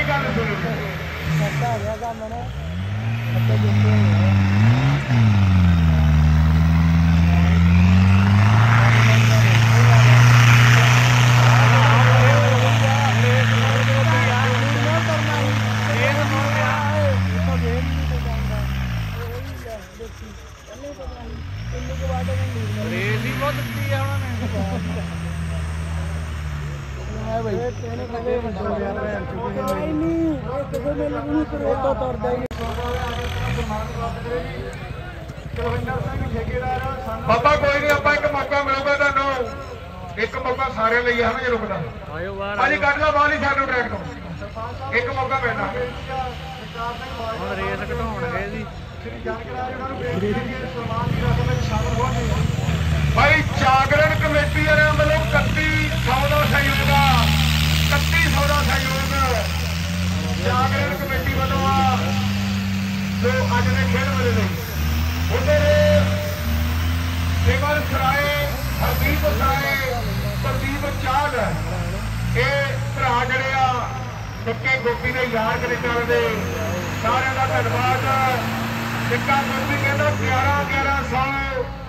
मेरी गल सुनो बाबा कोई नहीं आप एक मौका मिलूगा तुहानू एक मौका सारे लिए है जो रुकदा भाजी कट लो बाहर ही सानू ट्रैक तो एक मौका मिलना रेस घटाउणगे जी भाई जागरण कमेटी मतलब 3100 का सहयोग 3100 का सहयोग जागरण कमेटी वालों जो अज के खेल वाले ने उधर केवल सराय हरदीप सराय प्रदीप चाल ये भरा जड़े निक्के गोपी ने यार कनेक्टर दे सारे का धन्यवाद निक्का गोपी कहता 1100